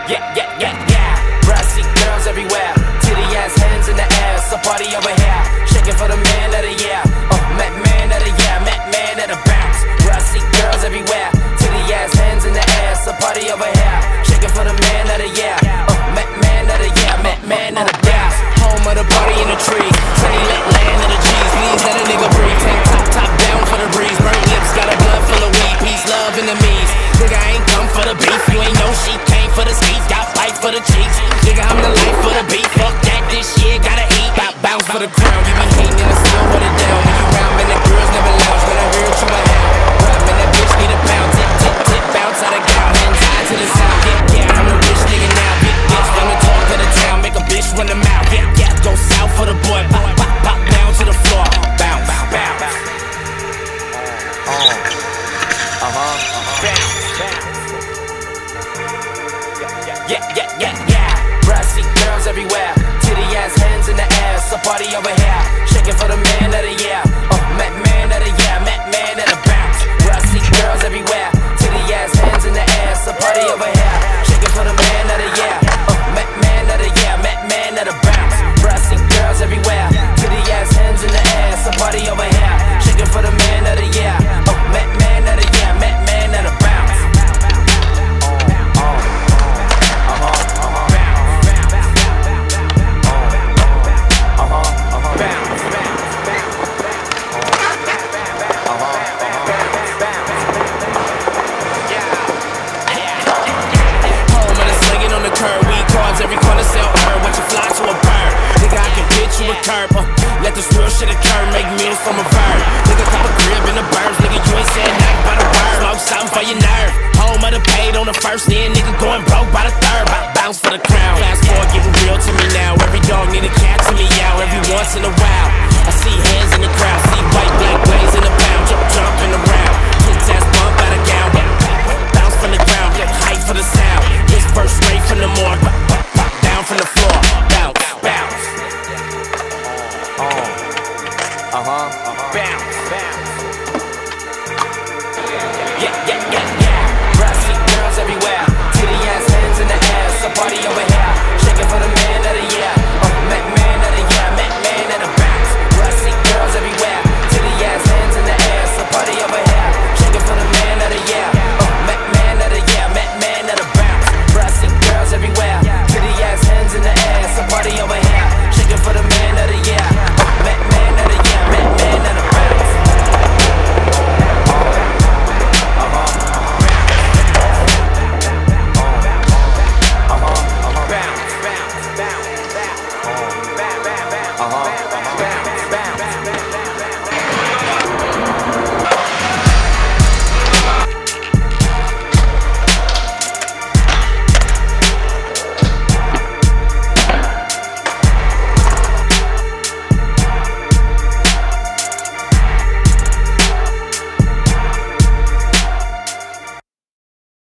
Yeah. Brassy girls everywhere, titty ass, hands in the air. So party over here, shaking for the man of the year. Met man of the year, met man of the bounce. Brassy girls everywhere, titty ass, hands in the air. So party over here, shaking for the man of the year. Met man of the year, met man of the bounce. Home of the party in the tree, sunny lit land of the G's. Please let a nigga breathe. Tank top down for the breeze. Burnt lips, got a blood full of weed. Peace, love, enemies. Nigga, I ain't come for the beef. You ain't know she came for the skis. Got fight for the cheeks. Nigga, I'm the life for the beat. Fuck that, this shit gotta eat. Bounce for the crown. You be hating and I still hold it down. When you round, man, the girls never lounge. When I heard you a hound. Rap, man, that bitch need a pound. Tip, bounce out of gown. Hands high to the sound. Yeah, I'm a rich nigga now. Big bitch, let me talk to the town. Make a bitch run the mouth. Yeah, go south for the boy. Pop down to the floor. Bounce. Yeah. Brassy girls everywhere, titty ass, hands in the air. So party over here, shaking for the man of the year. Met man of the year, met man of the bounce. Brassy girls everywhere, titty ass, hands in the air. So party over here, shaking for the man of the year. Met man of the year, met man of the bounce. Brassy girls everywhere, titty ass, hands in the air. So party over here, shaking for the man of the year. Met man of the year, met man of the bounce. Every corner sell herb, watch you fly to a bird. Nigga, I can get you a curb. Let this real shit occur, make meals from a verb. Nigga, cup a crib in the burbs. Nigga, you ain't said nothing but a word. Smoke something for your nerve. Home of the paid on the first, then nigga going broke by the third. Bounce for the crown. Fast forward, getting real to me now. Every dog need a cat to me out. Every once in a while, I see hands in the crowd. See white, black blaze in the pound. Jumping around. Tits ass bump out of gown. Bounce from the ground, get hype for the sound. This verse straight from the morgue. From the floor, bounce. Bounce. Yeah. Brassy girls everywhere, titty ass, hands in the air. So party